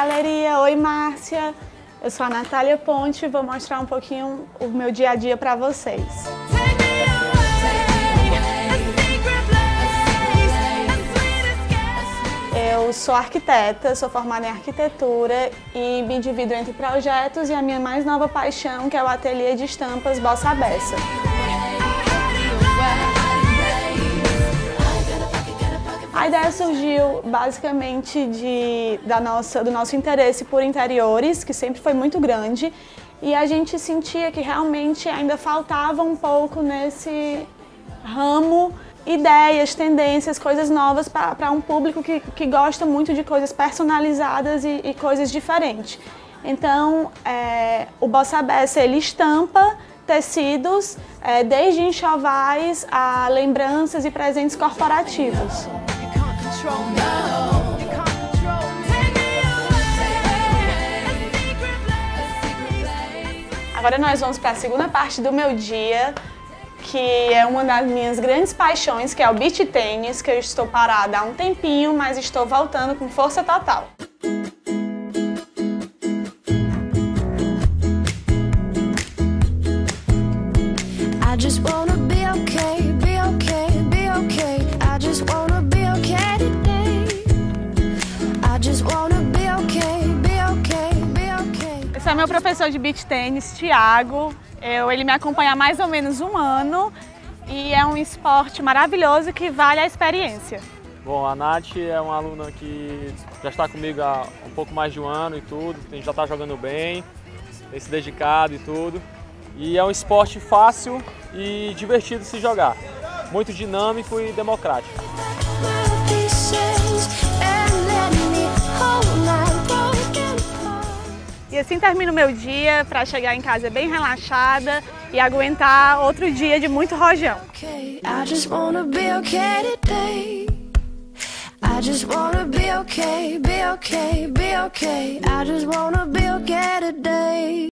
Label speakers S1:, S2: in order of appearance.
S1: galeria! Oi, Márcia! Eu sou a Natália Ponte e vou mostrar um pouquinho o meu dia a dia para vocês. Eu sou arquiteta, sou formada em arquitetura e me divido entre projetos e a minha mais nova paixão, que é o ateliê de estampas Bossa à Beça. A ideia surgiu basicamente do nosso interesse por interiores, que sempre foi muito grande, e a gente sentia que realmente ainda faltava um pouco nesse ramo ideias, tendências, coisas novas para um público que gosta muito de coisas personalizadas e coisas diferentes. Então, o Bossa à Beça, ele estampa tecidos, desde enxovais a lembranças e presentes corporativos. Agora nós vamos para a segunda parte do meu dia, que é uma das minhas grandes paixões, que é o beach tênis, que eu estou parada há um tempinho, mas estou voltando com força total. I just wanna be okay, be okay, be okay. I just wanna be okay today. I just wanna be okay, be okay, be okay. Esse é meu professor de beach tênis, Thiago. Ele me acompanha há mais ou menos um ano e é um esporte maravilhoso que vale a experiência.
S2: Bom, a Nath é uma aluna que já está comigo há um pouco mais de um ano e tudo, já está jogando bem, tem se dedicado e tudo. E é um esporte fácil e divertido de se jogar, muito dinâmico e democrático.
S1: E assim termino o meu dia para chegar em casa bem relaxada e aguentar outro dia de muito rojão. I just wanna be okay today. I just wanna be okay, be okay, be okay. I just wanna be okay today.